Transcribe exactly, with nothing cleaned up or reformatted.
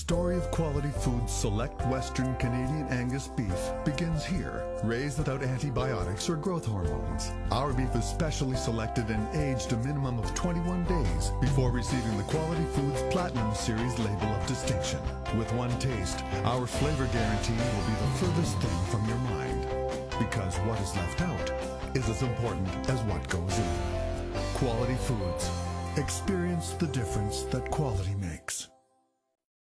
story of Quality Foods Select Western Canadian Angus beef begins here, raised without antibiotics or growth hormones. Our beef is specially selected and aged a minimum of twenty-one days before receiving the Quality Foods Platinum Series label of distinction. With one taste, our flavor guarantee will be the furthest thing from your mind, because what is left out is as important as what goes in. Quality Foods. Experience the difference that quality makes.